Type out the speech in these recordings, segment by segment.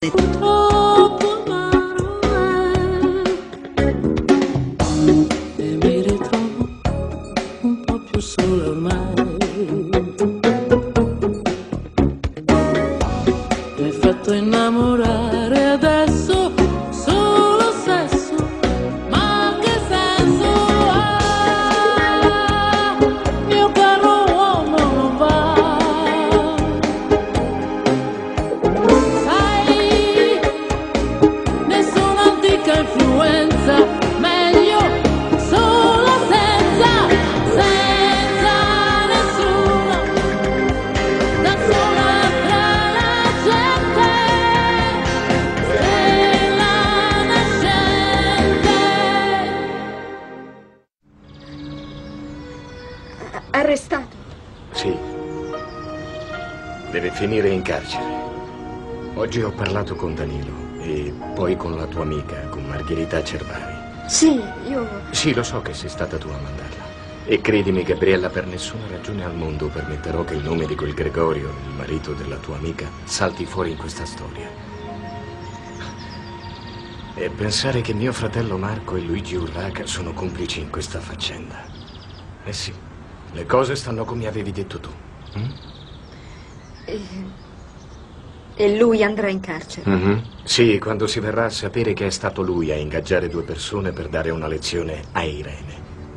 Troppo amaro e mi ritrovo un po' più sola ormai. Mi hai fatto innamorare adesso solo sesso, ma che senso ha? Mio caro uomo non va. Sai, nessuna antica influenza, meglio solo senza nessuno, da sola tra la gente, stella nascente. Arrestato? Sì. Deve finire in carcere. Oggi ho parlato con Danilo e poi con la tua amica, con Margherita Cervari. Sì, io... Sì, lo so che sei stata tu a mandarla. E credimi, Gabriella, per nessuna ragione al mondo permetterò che il nome di quel Gregorio, il marito della tua amica, salti fuori in questa storia. E pensare che mio fratello Marco e Luigi Urraca sono complici in questa faccenda. Eh sì, le cose stanno come avevi detto tu. E lui andrà in carcere? Sì, quando si verrà a sapere che è stato lui a ingaggiare 2 persone per dare una lezione a Irene.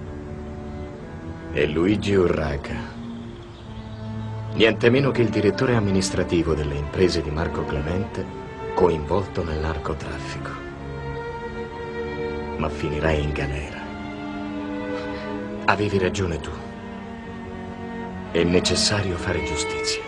E Luigi Urraca. Niente meno che il direttore amministrativo delle imprese di Marco Clemente, coinvolto nel narcotraffico. Ma finirai in galera. Avevi ragione tu. È necessario fare giustizia.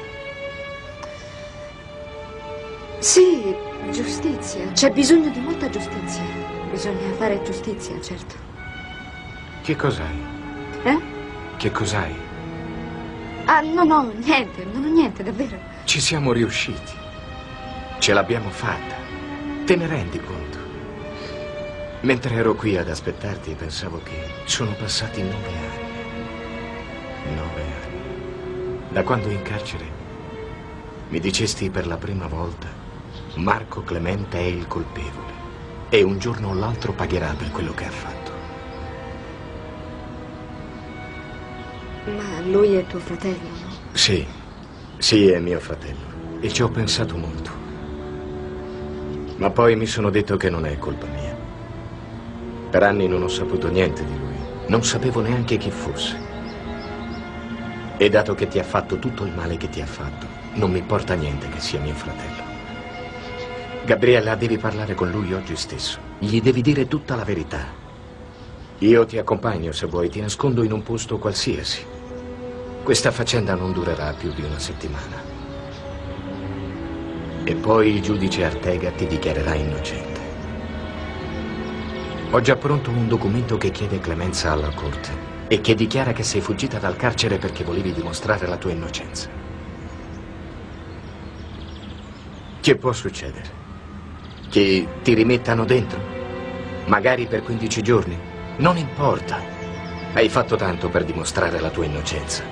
Sì, giustizia. C'è bisogno di molta giustizia. Bisogna fare giustizia, certo. Che cos'hai? Che cos'hai? Ah, no, niente, non ho niente, davvero. Ci siamo riusciti. Ce l'abbiamo fatta. Te ne rendi conto? Mentre ero qui ad aspettarti, pensavo che sono passati 9 anni. 9 anni. Da quando in carcere mi dicesti per la prima volta: Marco Clemente è il colpevole e un giorno o l'altro pagherà per quello che ha fatto. Ma lui è tuo fratello, no? Sì, è mio fratello e ci ho pensato molto. Ma poi mi sono detto che non è colpa mia. Per anni non ho saputo niente di lui, non sapevo neanche chi fosse. E dato che ti ha fatto tutto il male che ti ha fatto, non mi importa niente che sia mio fratello. Gabriella, devi parlare con lui oggi stesso. Gli devi dire tutta la verità. Io ti accompagno se vuoi, ti nascondo in un posto qualsiasi. Questa faccenda non durerà più di una settimana. E poi il giudice Artega ti dichiarerà innocente. Ho già pronto un documento che chiede clemenza alla corte e che dichiara che sei fuggita dal carcere perché volevi dimostrare la tua innocenza. Che può succedere? Che ti rimettano dentro? Magari per 15 giorni? Non importa. Hai fatto tanto per dimostrare la tua innocenza.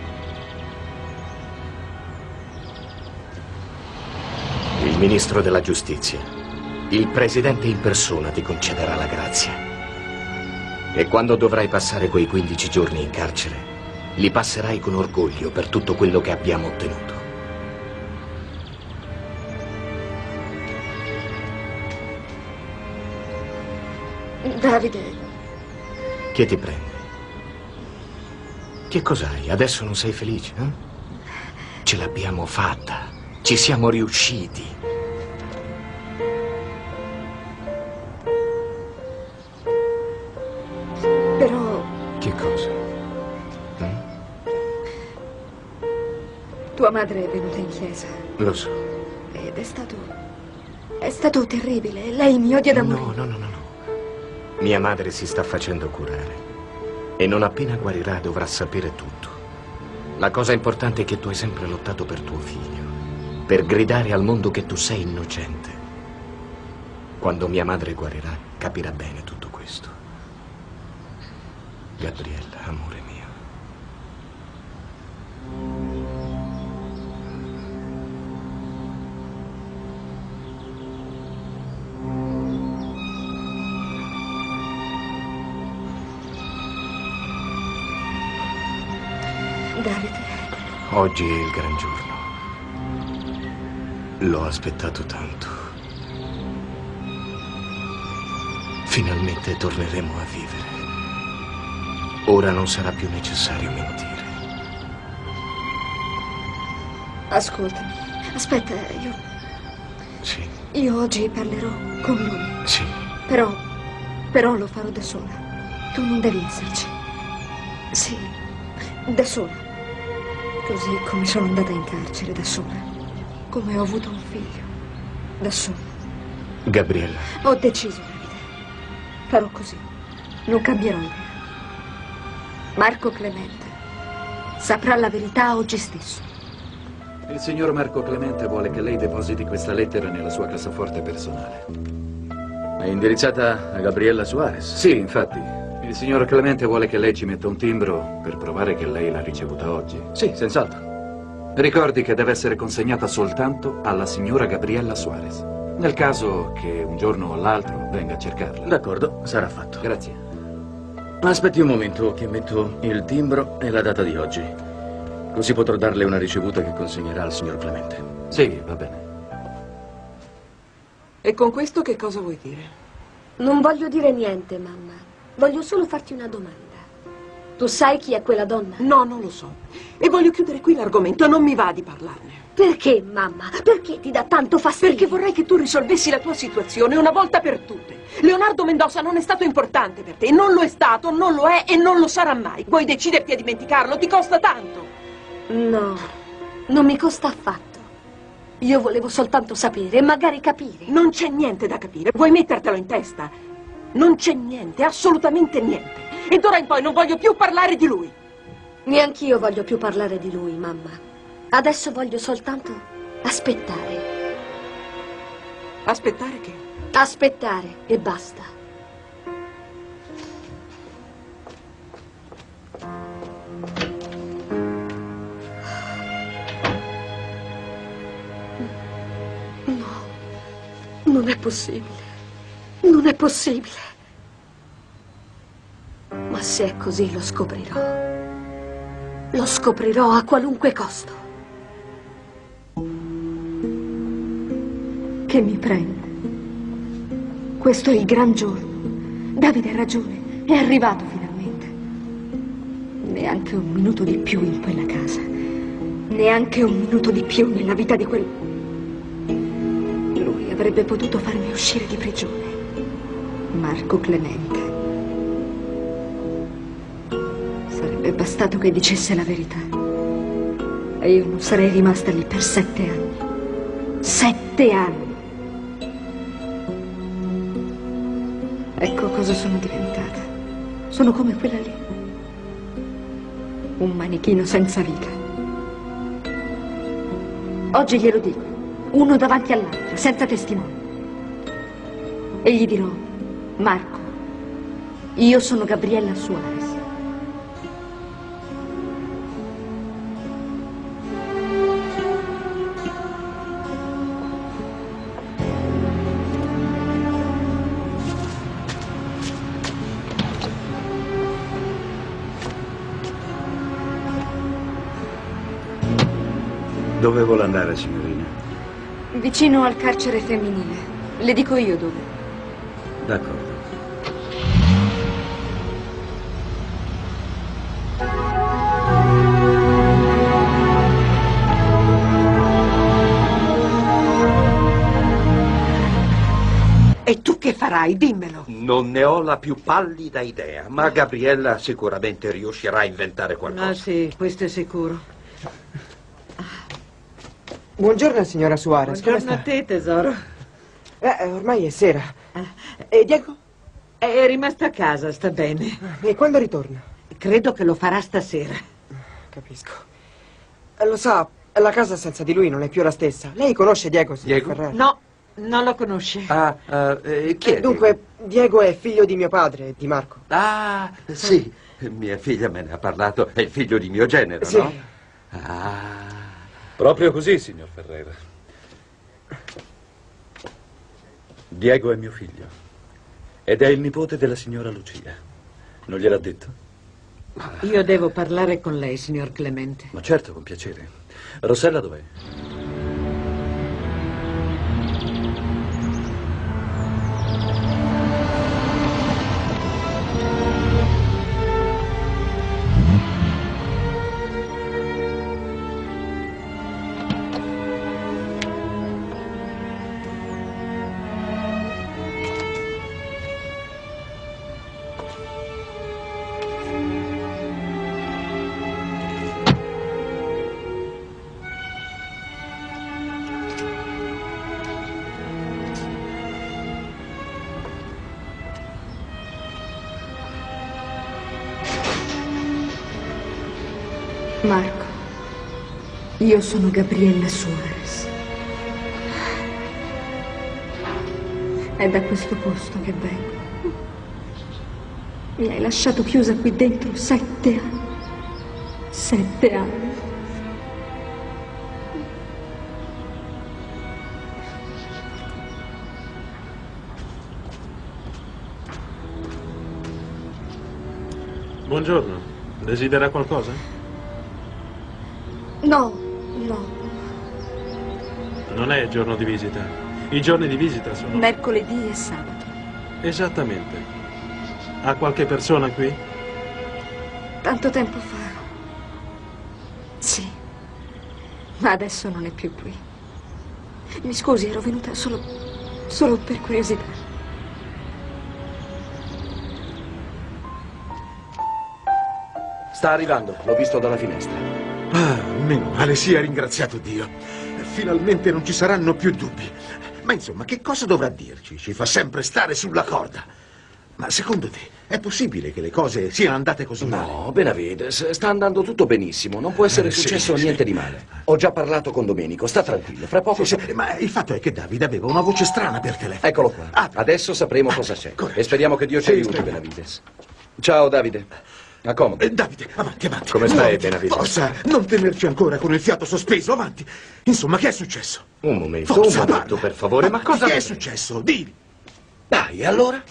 Il ministro della giustizia, il presidente in persona ti concederà la grazia. E quando dovrai passare quei 15 giorni in carcere, li passerai con orgoglio per tutto quello che abbiamo ottenuto. Davide. Che ti prende? Che cos'hai? Adesso non sei felice, eh? Ce l'abbiamo fatta. Ci siamo riusciti. Però... Che cosa? Tua madre è venuta in chiesa. Lo so. Ed è stato terribile. Lei mi odia da morire. No. Mia madre si sta facendo curare. E non appena guarirà dovrà sapere tutto. La cosa importante è che tu hai sempre lottato per tuo figlio. Per gridare al mondo che tu sei innocente. Quando mia madre guarirà, capirà bene tutto questo. Gabriella, amore mio. Davide. Oggi è il gran giorno. L'ho aspettato tanto. Finalmente torneremo a vivere. Ora non sarà più necessario mentire. Ascoltami. Aspetta, Sì, io oggi parlerò con lui. sì. Però lo farò da sola. Tu non devi esserci. Sì, da sola. Così come sono andata in carcere da sola. Come ho avuto un figlio. Da sola. Gabriella, Ho deciso, Davide. Farò così. Non cambierò idea. Marco Clemente saprà la verità oggi stesso. Il signor Marco Clemente vuole che lei depositi questa lettera nella sua cassaforte personale. È indirizzata a Gabriella Suarez? Sì, infatti. Il signor Clemente vuole che lei ci metta un timbro per provare che lei l'ha ricevuta oggi. Sì, senz'altro. Ricordi che deve essere consegnata soltanto alla signora Gabriella Suarez. Nel caso che un giorno o l'altro venga a cercarla. D'accordo, sarà fatto. Grazie. Aspetti un momento che metto il timbro e la data di oggi. Così potrò darle una ricevuta che consegnerà al signor Clemente. Sì, va bene. E con questo che cosa vuoi dire? Non voglio dire niente, mamma. Voglio solo farti una domanda. Tu sai chi è quella donna? No, non lo so. E voglio chiudere qui l'argomento, non mi va di parlarne. Perché, mamma? Perché ti dà tanto fastidio? Perché vorrei che tu risolvessi la tua situazione una volta per tutte. Leonardo Mendoza non è stato importante per te, non lo è stato, non lo è e non lo sarà mai. Vuoi deciderti a dimenticarlo? Ti costa tanto. No, non mi costa affatto. Io volevo soltanto sapere e magari capire. Non c'è niente da capire, vuoi mettertelo in testa? Non c'è niente, assolutamente niente. E d'ora in poi non voglio più parlare di lui. Neanch'io voglio più parlare di lui, mamma. Adesso voglio soltanto aspettare. Aspettare che? Aspettare e basta. Non è possibile. Non è possibile. Ma se è così lo scoprirò. Lo scoprirò a qualunque costo. Che mi prende. Questo è il gran giorno. Davide ha ragione. È arrivato finalmente. Neanche un minuto di più in quella casa. Neanche un minuto di più nella vita di quel... Lui avrebbe potuto farmi uscire di prigione. Marco Clemente. Sarebbe bastato che dicesse la verità. E io non sarei rimasta lì per 7 anni. 7 anni. Ecco cosa sono diventata. Sono come quella lì. Un manichino senza vita. Oggi glielo dico, uno davanti all'altro, senza testimoni. E gli dirò, Marco, io sono Gabriella Suarez. Dove vuole andare, signorina? Vicino al carcere femminile. Le dico io dove. D'accordo. E tu che farai? Dimmelo. Non ne ho la più pallida idea, ma Gabriella sicuramente riuscirà a inventare qualcosa. Ah sì, questo è sicuro. Buongiorno, signora Suarez. Buongiorno a te, tesoro. Ormai è sera. E Diego? È rimasto a casa, sta bene. E quando ritorna? Credo che lo farà stasera. Capisco. Lo sa, la casa senza di lui non è più la stessa. Lei conosce Diego, signor Diego? Ferrara? No, non lo conosce. Chi è? Dunque, Diego è figlio di mio padre, di Marco. Ah, sì, mia figlia me ne ha parlato, è il figlio di mio genero, Sì. no? Ah, Proprio così, signor Ferreira. Diego è mio figlio ed è il nipote della signora Lucia. Non gliel'ha detto? Io devo parlare con lei, signor Clemente. Ma certo, con piacere. Rossella dov'è? Marco, io sono Gabriella Suarez. È da questo posto che vengo. Mi hai lasciato chiusa qui dentro 7 anni. 7 anni. Buongiorno. Desidera qualcosa? No, no. Non è giorno di visita. I giorni di visita sono... Mercoledì e sabato. Esattamente. Ha qualche persona qui? Tanto tempo fa. Sì. Ma adesso non è più qui. Mi scusi, ero venuta solo per curiosità. Sta arrivando, l'ho visto dalla finestra. Ah, meno male, sia ringraziato Dio. Finalmente non ci saranno più dubbi. Ma insomma, che cosa dovrà dirci? Ci fa sempre stare sulla corda. Ma secondo te, è possibile che le cose siano andate così male? No, Benavides, sta andando tutto benissimo. Non può essere successo niente di male. Ho già parlato con Domenico, sta tranquillo. Fra poco... Ma il fatto è che Davide aveva una voce strana per telefono. Eccolo qua. Adesso sapremo cosa c'è. E speriamo che Dio ci aiuti, Benavides. Ciao, Davide. Accomoda. Davide, avanti, avanti. Come stai, Benavides? Forza, non tenerci ancora con il fiato sospeso, avanti. Insomma, che è successo? Un momento, Forza, un momento, parla. per favore. Ma cosa... Che è successo? Dì. Dai, allora?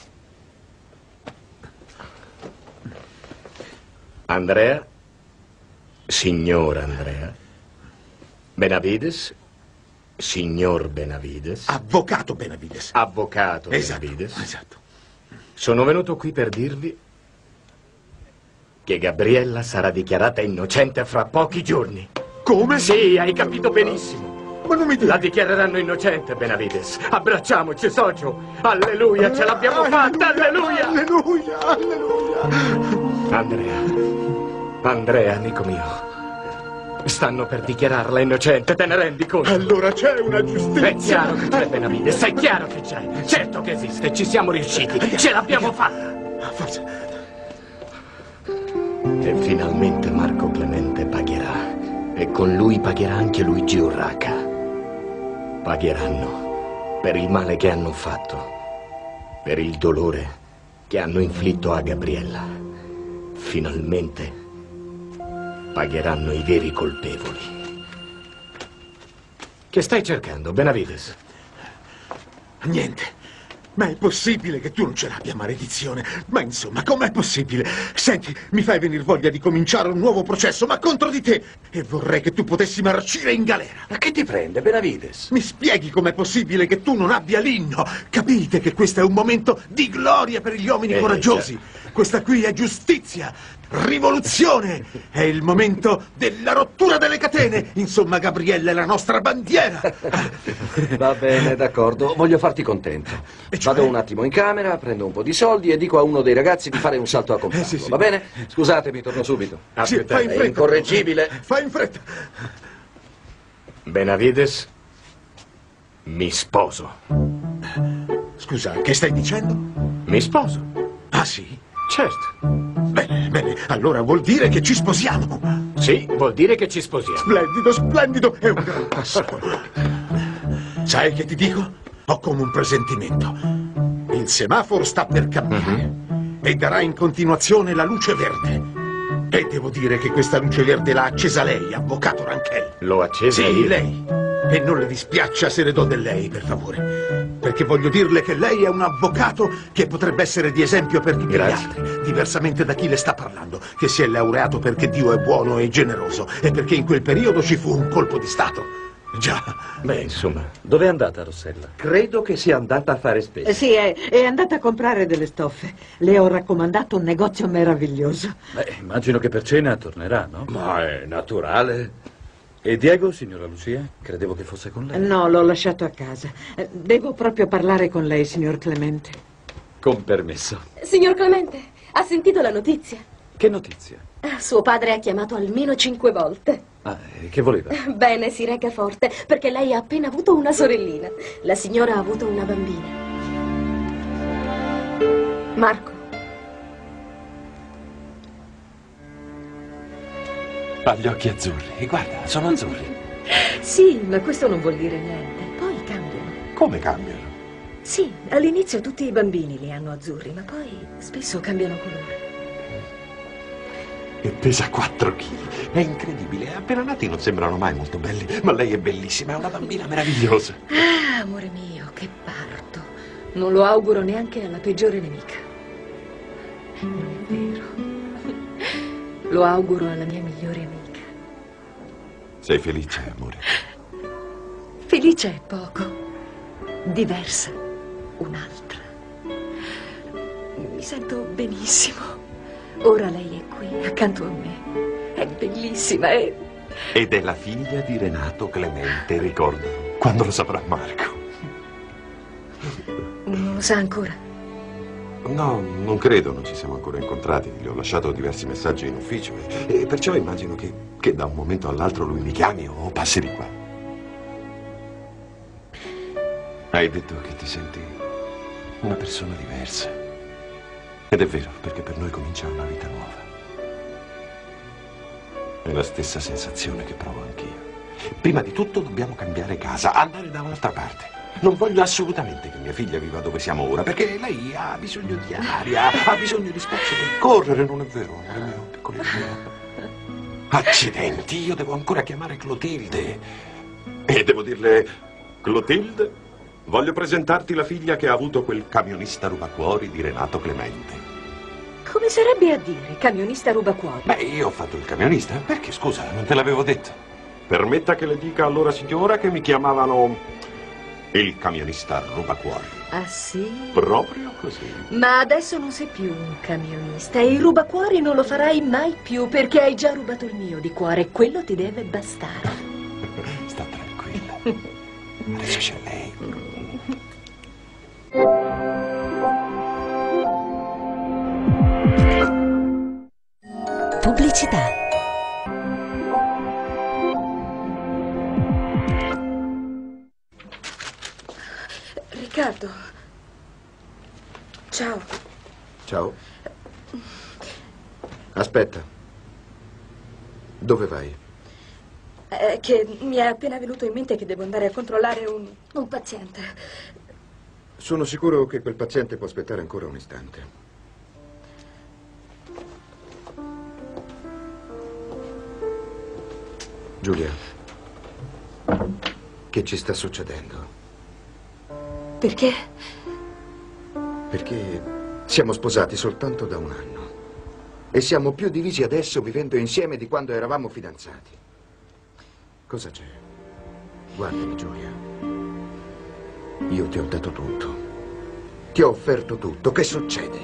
Andrea, signor Andrea, Benavides, signor Benavides. Avvocato Benavides. Avvocato Esatto, Benavides. esatto. Sono venuto qui per dirvi che Gabriella sarà dichiarata innocente fra pochi giorni. Come? Sì, hai capito benissimo. Ma non mi dici... La dichiareranno innocente, Benavides. Abbracciamoci, socio. Alleluia, ce l'abbiamo fatta, alleluia. Alleluia, alleluia. Andrea, amico mio. Stanno per dichiararla innocente, te ne rendi conto? Allora c'è una giustizia. È chiaro che c'è, Benavides, è chiaro che c'è. Certo che esiste, ci siamo riusciti. Ce l'abbiamo fatta. Forza. E finalmente Marco Clemente pagherà. E con lui pagherà anche Luigi Urraca. Pagheranno per il male che hanno fatto, per il dolore che hanno inflitto a Gabriella. Finalmente pagheranno i veri colpevoli. Che stai cercando, Benavides? Niente. Ma è possibile che tu non ce l'abbia, maledizione? Ma insomma, com'è possibile? Senti, mi fai venire voglia di cominciare un nuovo processo, ma contro di te. E vorrei che tu potessi marcire in galera. Ma che ti prende, Benavides? Mi spieghi com'è possibile che tu non abbia l'inno? Capite che questo è un momento di gloria per gli uomini coraggiosi. Questa qui è giustizia, rivoluzione. È il momento della rottura delle catene. Insomma, Gabriella è la nostra bandiera. Va bene, d'accordo. Voglio farti contento. Vado un attimo in camera, prendo un po' di soldi e dico a uno dei ragazzi di fare un salto a comprarlo. Sì. Va bene? Scusatemi, torno subito. Sì, fai in fretta. È incorreggibile. Fai in fretta. Benavides, mi sposo. Scusa, che stai dicendo? Mi sposo. Ah, sì? Certo. Bene, allora vuol dire che ci sposiamo. Sì, vuol dire che ci sposiamo. Splendido, splendido, è un gran passo. Sai che ti dico? Ho come un presentimento. Il semaforo sta per cambiare e darà in continuazione la luce verde. E devo dire che questa luce verde l'ha accesa lei, avvocato Ranchel. L'ho accesa sì, io? Lei. E non le dispiaccia se le do del lei, per favore. perché voglio dirle che lei è un avvocato che potrebbe essere di esempio per tutti gli altri, diversamente da chi le sta parlando, che si è laureato perché Dio è buono e generoso e perché in quel periodo ci fu un colpo di Stato. Già. Beh, insomma. Dove è andata Rossella? Credo che sia andata a fare spesa. Sì, è andata a comprare delle stoffe. Le ho raccomandato un negozio meraviglioso. Beh, immagino che per cena tornerà, no? Ma è naturale. E Diego, signora Lucia? Credevo che fosse con lei. No, l'ho lasciato a casa. Devo proprio parlare con lei, signor Clemente. Con permesso. Signor Clemente, ha sentito la notizia? Che notizia? Suo padre ha chiamato almeno 5 volte. Ah, e che voleva? Bene, si rega forte, perché lei ha appena avuto una sorellina. La signora ha avuto una bambina. Marco. Ha gli occhi azzurri. Guarda, sono azzurri. Sì, ma questo non vuol dire niente. Poi cambiano. Come cambiano? Sì, all'inizio tutti i bambini li hanno azzurri, ma poi spesso cambiano colore. E pesa 4 kg. È incredibile. Appena nati non sembrano mai molto belli, ma lei è bellissima, è una bambina meravigliosa. Ah, amore mio, che parto. Non lo auguro neanche alla peggiore nemica. Non è vero. Lo auguro alla mia migliore amica. Sei felice, amore? Felice è poco. Diversa, un'altra. Mi sento benissimo. Ora lei è qui, accanto a me. È bellissima, è... Ed è la figlia di Renato Clemente, ricordo. Quando lo saprà Marco? Non lo sa ancora? No, non credo, non ci siamo ancora incontrati. Gli ho lasciato diversi messaggi in ufficio e perciò immagino che da un momento all'altro lui mi chiami o passi di qua. Hai detto che ti senti una persona diversa. Ed è vero, perché per noi comincia una vita nuova. È la stessa sensazione che provo anch'io. Prima di tutto dobbiamo cambiare casa, andare da un'altra parte. Non voglio assolutamente che mia figlia viva dove siamo ora, perché lei ha bisogno di aria, ha bisogno di spazio per correre, non è vero, amore mio, piccolino mio? Accidenti, io devo ancora chiamare Clotilde. E devo dirle, Clotilde, voglio presentarti la figlia che ha avuto quel camionista rubacuori di Renato Clemente. Come sarebbe a dire, camionista rubacuori? Beh, io ho fatto il camionista. Perché, scusa, non te l'avevo detto. Permetta che le dica allora, signora, che mi chiamavano il camionista rubacuori. Ah, sì? Proprio così. Ma adesso non sei più un camionista e il rubacuori non lo farai mai più perché hai già rubato il mio di cuore e quello ti deve bastare. Sta tranquilla. Adesso c'è lei. Pubblicità. Riccardo. Ciao. Ciao. Aspetta. Dove vai? Che mi è appena venuto in mente che devo andare a controllare un paziente. Sono sicuro che quel paziente può aspettare ancora un istante. Giulia, che ci sta succedendo? Perché? Perché siamo sposati soltanto da un anno e siamo più divisi adesso vivendo insieme di quando eravamo fidanzati. Cosa c'è? Guardami, Giulia. Io ti ho dato tutto. Ti ho offerto tutto. Che succede?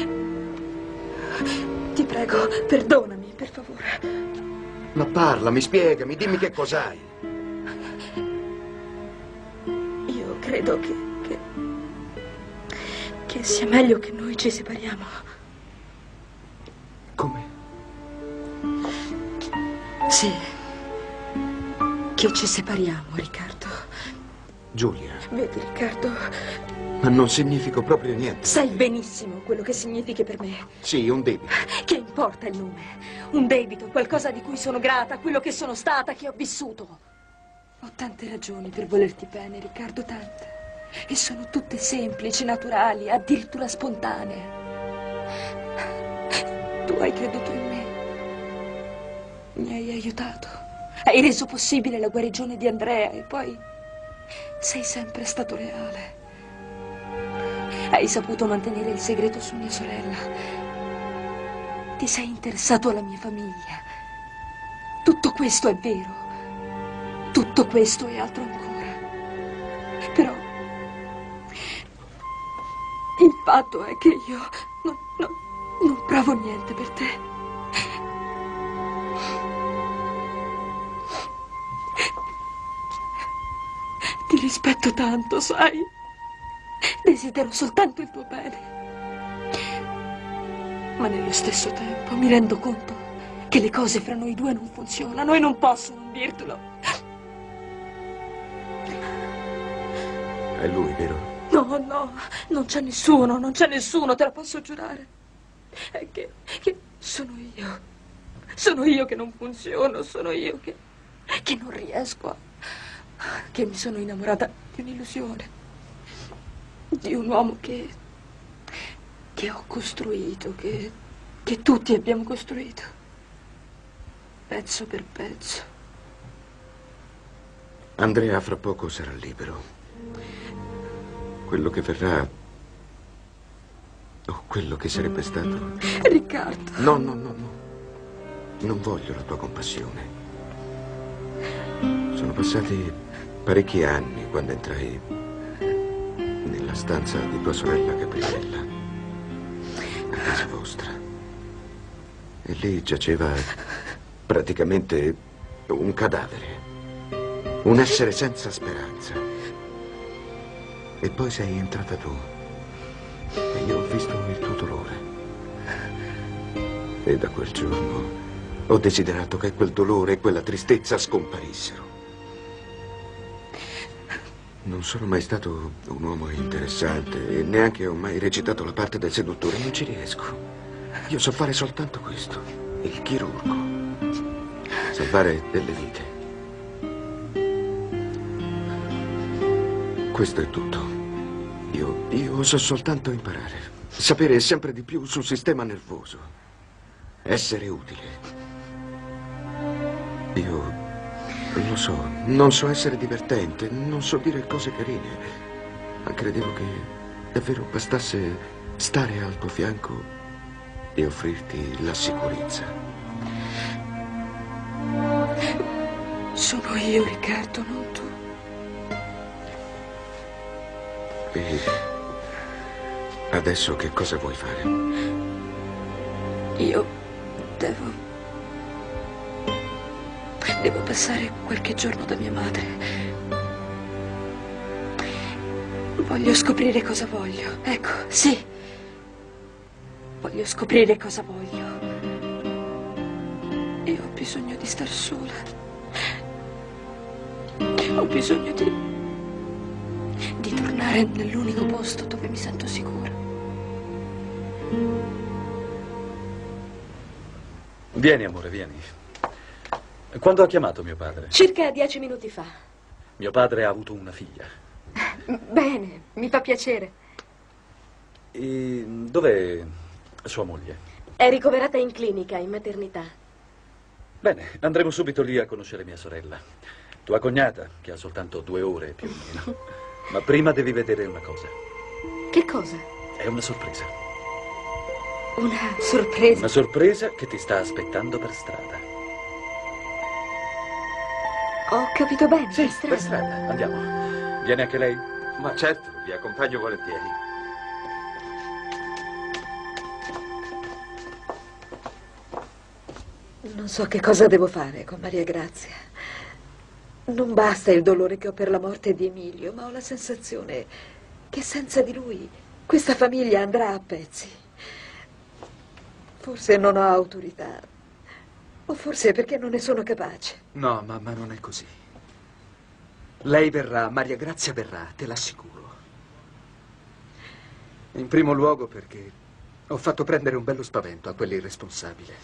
Ti prego, perdonami, per favore. Ma parlami, spiegami, dimmi che cos'hai. Io credo che sia meglio che noi ci separiamo. Come? Sì. Che ci separiamo, Riccardo. Giulia. Vedi, Riccardo, Ma non significo proprio niente. sai benissimo quello che significhi per me. Sì, un debito. Che importa il nome? Un debito, qualcosa di cui sono grata, quello che sono stata, che ho vissuto. Ho tante ragioni per volerti bene, Riccardo, tante. E sono tutte semplici, naturali, addirittura spontanee. Tu hai creduto in me. Mi hai aiutato. Hai reso possibile la guarigione di Andrea e poi sei sempre stato leale. Hai saputo mantenere il segreto su mia sorella. Ti sei interessato alla mia famiglia. Tutto questo è vero. Tutto questo e altro ancora. Però il fatto è che io non provo niente per te. Ti rispetto tanto, sai? Desidero soltanto il tuo bene. Ma nello stesso tempo mi rendo conto che le cose fra noi due non funzionano e non posso non dirtelo. È lui, vero? No, non c'è nessuno, te lo posso giurare. È che sono io. Sono io che non funziono, sono io che non riesco che mi sono innamorata di un'illusione. Di un uomo che ho costruito, che tutti abbiamo costruito. Pezzo per pezzo. Andrea fra poco sarà libero. Quello che verrà, o quello che sarebbe stato... Riccardo. No. Non voglio la tua compassione. Sono passati parecchi anni quando entrai nella stanza di tua sorella Gabriella, a casa vostra. E lì giaceva praticamente un cadavere, un essere senza speranza. E poi sei entrata tu e io ho visto il tuo dolore. E da quel giorno ho desiderato che quel dolore e quella tristezza scomparissero. Non sono mai stato un uomo interessante e neanche ho mai recitato la parte del seduttore. Non ci riesco. Io so fare soltanto questo, il chirurgo. Salvare delle vite. Questo è tutto. Io so soltanto imparare. Sapere sempre di più sul sistema nervoso. Essere utile. Io lo so, non so essere divertente, non so dire cose carine. Ma credevo che davvero bastasse stare al tuo fianco e offrirti la sicurezza. Sono io, Riccardo, non tu. E adesso che cosa vuoi fare? Io devo passare qualche giorno da mia madre. Voglio scoprire cosa voglio. Ecco, sì. Voglio scoprire cosa voglio. E ho bisogno di star sola. Ho bisogno di tornare nell'unico posto dove mi sento sicura. Vieni, amore, vieni. Quando ha chiamato mio padre? Circa 10 minuti fa. Mio padre ha avuto una figlia. Bene, mi fa piacere. E dov'è sua moglie? È ricoverata in clinica, in maternità. Bene, andremo subito lì a conoscere mia sorella. Tua cognata, che ha soltanto 2 ore più o meno. Ma prima devi vedere una cosa. Che cosa? È una sorpresa. Una sorpresa? Una sorpresa che ti sta aspettando per strada. Ho capito bene, sì, per strada. Per strada. Andiamo. Viene anche lei? Ma certo, vi accompagno volentieri. Non so che cosa devo fare con Maria Grazia. Non basta il dolore che ho per la morte di Emilio, ma ho la sensazione che senza di lui questa famiglia andrà a pezzi. Forse non ho autorità, o forse è perché non ne sono capace. No, mamma, non è così. Lei verrà, Maria Grazia verrà, te l'assicuro. In primo luogo perché ho fatto prendere un bello spavento a quell'irresponsabile.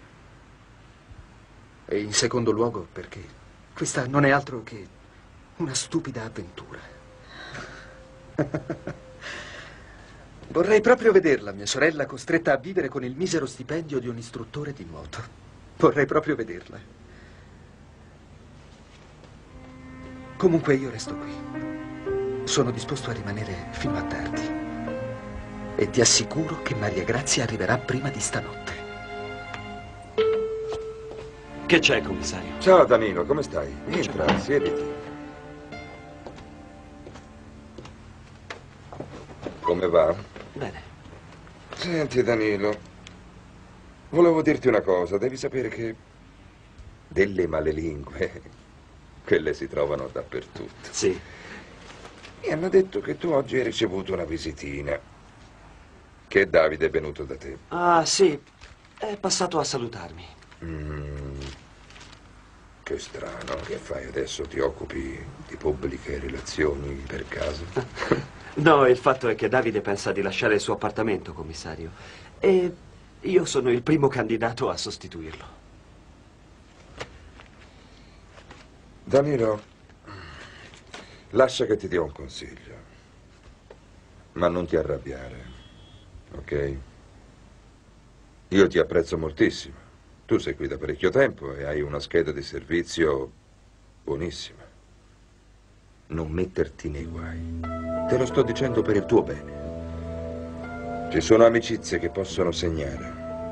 E in secondo luogo perché questa non è altro che una stupida avventura. Vorrei proprio vederla, mia sorella, costretta a vivere con il misero stipendio di un istruttore di nuoto. Vorrei proprio vederla. Comunque io resto qui. Sono disposto a rimanere fino a tardi. E ti assicuro che Maria Grazia arriverà prima di stanotte. Che c'è, commissario? Ciao Danilo, come stai? Entra, siediti. Come va? Bene. Senti Danilo, volevo dirti una cosa. Devi sapere che delle malelingue, quelle si trovano dappertutto. Sì. Mi hanno detto che tu oggi hai ricevuto una visitina, che Davide è venuto da te. Ah, sì. È passato a salutarmi. Che strano. Che fai adesso? Ti occupi di pubbliche relazioni per caso? No, il fatto è che Davide pensa di lasciare il suo appartamento, commissario. E io sono il primo candidato a sostituirlo. Danilo, lascia che ti dia un consiglio. Ma non ti arrabbiare, ok? Io ti apprezzo moltissimo. Tu sei qui da parecchio tempo e hai una scheda di servizio buonissima. Non metterti nei guai. Te lo sto dicendo per il tuo bene. Ci sono amicizie che possono segnare.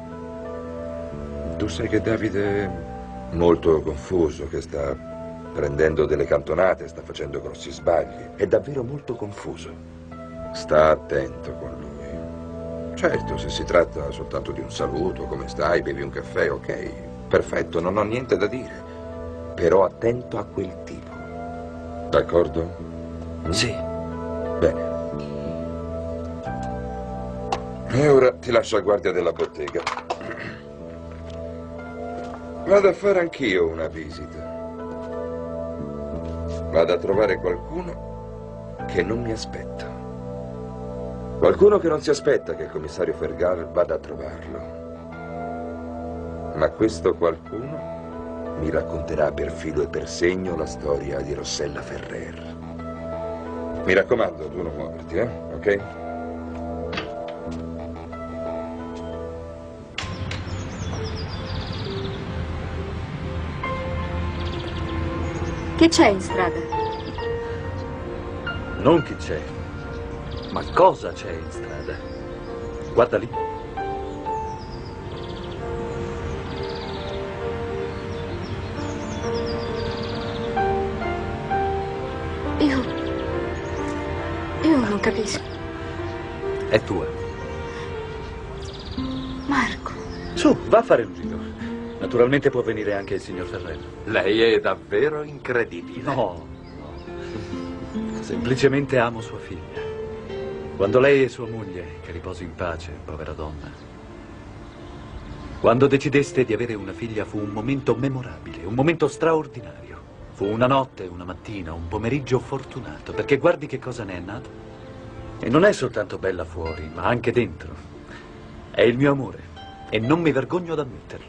Tu sai che Davide è molto confuso, che sta prendendo delle cantonate, sta facendo grossi sbagli. È davvero molto confuso. Sta attento con lui. Certo, se si tratta soltanto di un saluto, come stai, bevi un caffè, ok, perfetto, non ho niente da dire. Però attento a quel tipo. D'accordo? Sì. Bene. E ora ti lascio a guardia della bottega. Vado a fare anch'io una visita. Vado a trovare qualcuno che non mi aspetta. Qualcuno che non si aspetta che il commissario Fergal vada a trovarlo. Ma questo qualcuno mi racconterà per filo e per segno la storia di Rossella Ferrer. Mi raccomando, tu non muoverti, ok? Che c'è in strada? Non chi c'è, ma cosa c'è in strada. Guarda lì. Io non capisco. È tua. Marco. Su, va a fare un giro. Naturalmente può venire anche il signor Ferrer. Lei è davvero incredibile. No. Semplicemente amo sua figlia. Quando lei e sua moglie, che riposi in pace, povera donna. Quando decideste di avere una figlia fu un momento memorabile, un momento straordinario. Fu una notte, una mattina, un pomeriggio fortunato, perché guardi che cosa ne è nato. E non è soltanto bella fuori, ma anche dentro. È il mio amore, e non mi vergogno ad ammetterlo.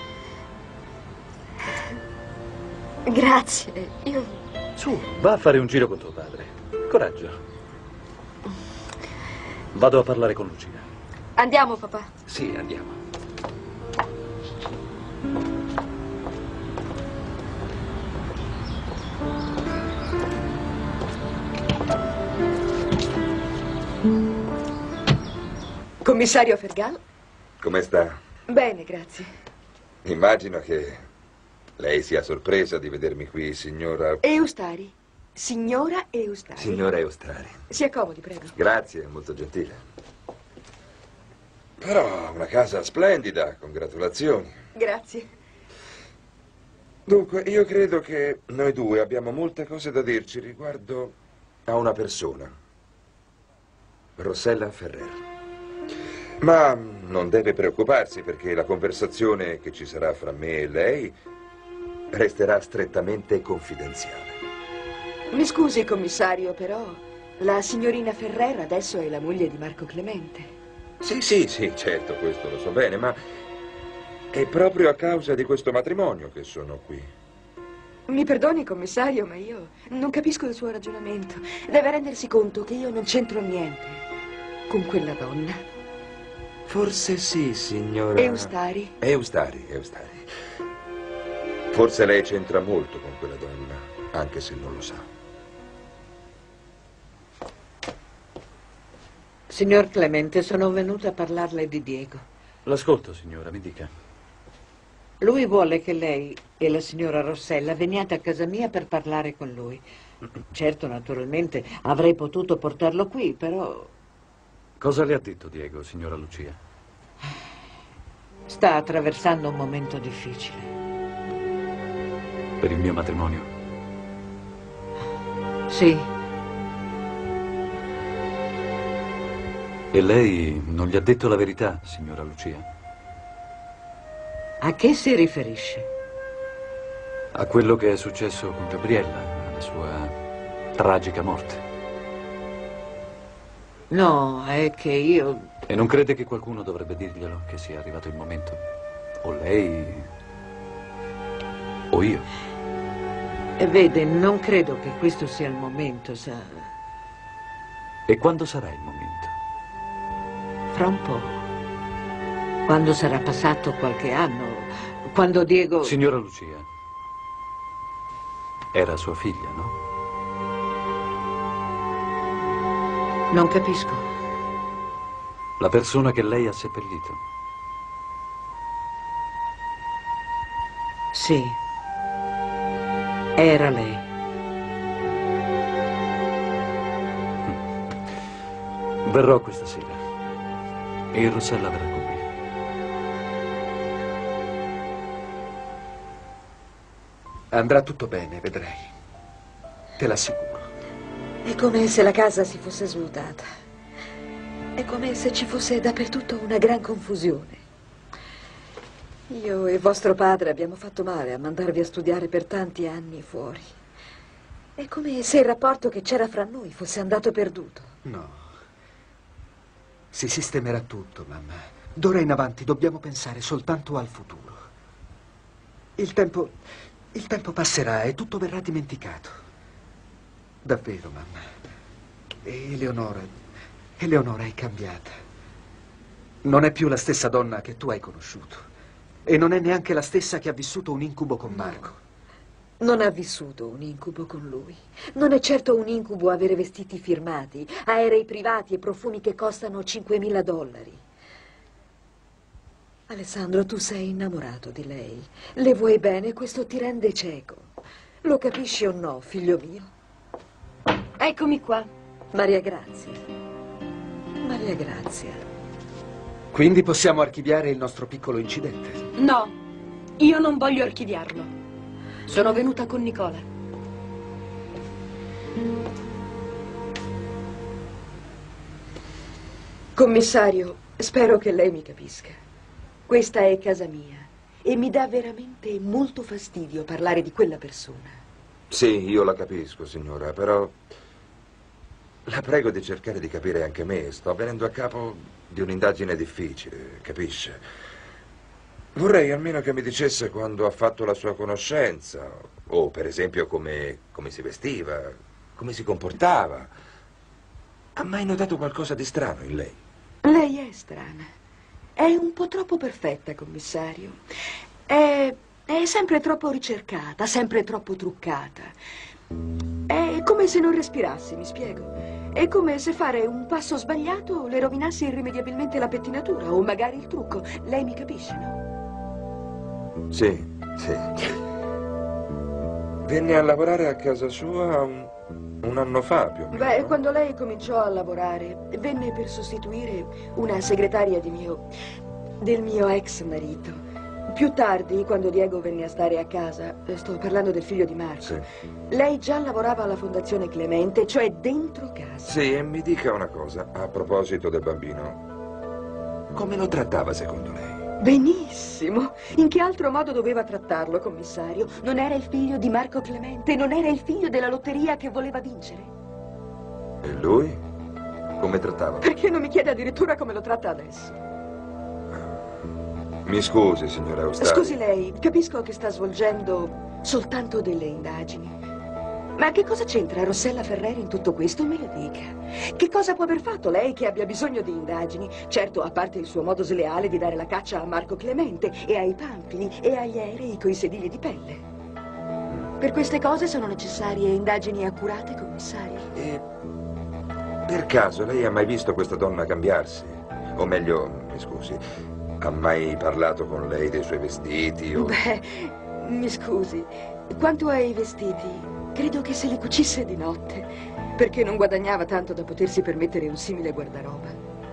Grazie, io... Su, va a fare un giro con tuo padre. Coraggio. Vado a parlare con Lucina. Andiamo, papà. Sì, andiamo. Commissario Fergal? Come sta? Bene, grazie. Immagino che lei sia sorpresa di vedermi qui, signora... Eustari. Signora Eustari. Signora Eustari. Si accomodi, prego. Grazie, molto gentile. Però una casa splendida, congratulazioni. Grazie. Dunque, io credo che noi due abbiamo molte cose da dirci riguardo a una persona. Rossella Ferrer. Ma non deve preoccuparsi perché la conversazione che ci sarà fra me e lei resterà strettamente confidenziale. Mi scusi, commissario, però la signorina Ferrer adesso è la moglie di Marco Clemente. Sì, certo, questo lo so bene, ma è proprio a causa di questo matrimonio che sono qui. Mi perdoni, commissario, ma io non capisco il suo ragionamento. Deve rendersi conto che io non c'entro niente con quella donna. Forse sì, signora... Eustari. Eustari. Forse lei c'entra molto con quella donna, anche se non lo sa. Signor Clemente, sono venuta a parlarle di Diego. L'ascolto, signora, mi dica. Lui vuole che lei e la signora Rossella veniate a casa mia per parlare con lui. Certo, naturalmente, avrei potuto portarlo qui, però... Cosa le ha detto Diego, signora Lucia? Sta attraversando un momento difficile. Per il mio matrimonio? Sì. E lei non gli ha detto la verità, signora Lucia? A che si riferisce? A quello che è successo con Gabriella, alla sua tragica morte. No, è che io... E non crede che qualcuno dovrebbe dirglielo, che sia arrivato il momento? O lei... o io? E vede, non credo che questo sia il momento, sa... E quando sarà il momento? Fra un po'. Quando sarà passato qualche anno, quando Diego... Signora Lucia, era sua figlia, no? Non capisco. La persona che lei ha seppellito. Sì. Era lei. Verrò questa sera. E Rossella verrà con me. Andrà tutto bene, vedrai. Te l'assicuro. È come se la casa si fosse svuotata. È come se ci fosse dappertutto una gran confusione. Io e vostro padre abbiamo fatto male a mandarvi a studiare per tanti anni fuori. È come se il rapporto che c'era fra noi fosse andato perduto. No. Si sistemerà tutto, mamma. D'ora in avanti dobbiamo pensare soltanto al futuro. Il tempo passerà e tutto verrà dimenticato. Davvero, mamma. E Eleonora è cambiata. Non è più la stessa donna che tu hai conosciuto. E non è neanche la stessa che ha vissuto un incubo con Marco. Non ha vissuto un incubo con lui. Non è certo un incubo avere vestiti firmati, aerei privati e profumi che costano $5.000. Alessandro, tu sei innamorato di lei. Le vuoi bene, questo ti rende cieco. Lo capisci o no, figlio mio? Eccomi qua. Maria Grazia. Maria Grazia. Quindi possiamo archiviare il nostro piccolo incidente? No, io non voglio archiviarlo. Sono venuta con Nicola. Commissario, spero che lei mi capisca. Questa è casa mia e mi dà veramente molto fastidio parlare di quella persona. Sì, io la capisco, signora, però la prego di cercare di capire anche me. Sto venendo a capo di un'indagine difficile, capisce? Vorrei almeno che mi dicesse quando ha fatto la sua conoscenza, o per esempio come si vestiva, come si comportava. Ha mai notato qualcosa di strano in lei? Lei è strana. È un po' troppo perfetta, commissario. È sempre troppo ricercata, sempre troppo truccata. È come se non respirassi, mi spiego. È come se fare un passo sbagliato le rovinasse irrimediabilmente la pettinatura o magari il trucco. Lei mi capisce, no? Sì, sì. Venne a lavorare a casa sua un anno fa, più o meno. Beh, quando lei cominciò a lavorare, venne per sostituire una segretaria del mio ex marito. Più tardi, quando Diego venne a stare a casa, sto parlando del figlio di Marco, Sì. lei già lavorava alla Fondazione Clemente, cioè dentro casa. Sì, e mi dica una cosa, a proposito del bambino. Come lo trattava secondo lei? Benissimo. In che altro modo doveva trattarlo, commissario? Non era il figlio di Marco Clemente, non era il figlio della lotteria che voleva vincere. E lui? Come trattava? Perché non mi chiede addirittura come lo tratta adesso? Mi scusi, signora Eustasia. Scusi lei, capisco che sta svolgendo soltanto delle indagini. Ma che cosa c'entra Rossella Ferreri in tutto questo? Me lo dica. Che cosa può aver fatto lei che abbia bisogno di indagini? Certo, a parte il suo modo sleale di dare la caccia a Marco Clemente e ai panfili e agli aerei coi sedili di pelle. Per queste cose sono necessarie indagini accurate, commissario. Per caso lei ha mai visto questa donna cambiarsi? O meglio, mi scusi, ha mai parlato con lei dei suoi vestiti o... Beh, mi scusi, quanto ai vestiti, credo che se li cucisse di notte, perché non guadagnava tanto da potersi permettere un simile guardaroba.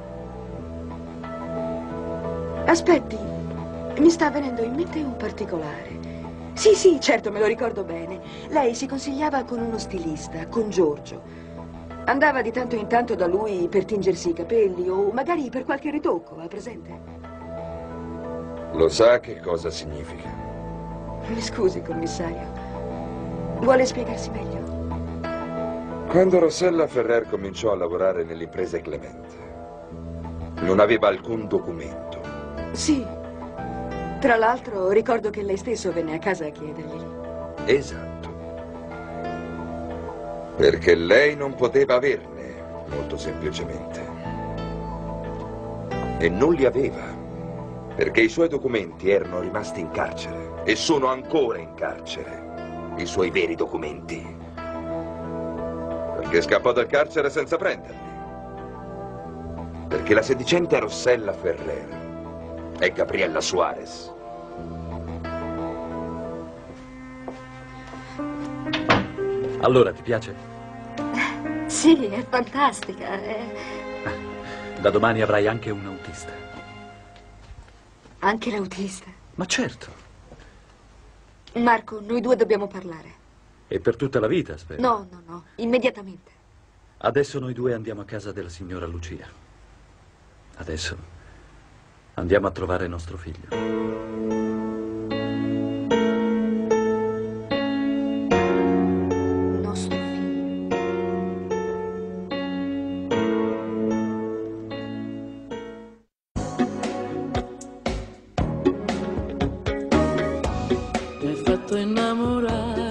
Aspetti, mi sta venendo in mente un particolare. Sì, certo, me lo ricordo bene. Lei si consigliava con uno stilista, con Giorgio. Andava di tanto in tanto da lui per tingersi i capelli o magari per qualche ritocco, ha presente? Lo sa che cosa significa? Mi scusi, commissario. Vuole spiegarsi meglio? Quando Rossella Ferrer cominciò a lavorare nell'impresa Clemente, non aveva alcun documento. Sì. Tra l'altro, ricordo che lei stesso venne a casa a chiederglieli. Esatto. Perché lei non poteva averne, molto semplicemente. E non li aveva, perché i suoi documenti erano rimasti in carcere e sono ancora in carcere, i suoi veri documenti. Perché scappò dal carcere senza prenderli. Perché la sedicente Rossella Ferrer è Gabriella Suarez. Allora, ti piace? Sì, è fantastica. Da domani avrai anche un autista. Anche l'autista? Ma certo. Marco, noi due dobbiamo parlare. E per tutta la vita, spero. No, immediatamente. Adesso noi due andiamo a casa della signora Lucia. Adesso andiamo a trovare nostro figlio. Mi hai fatto innamorare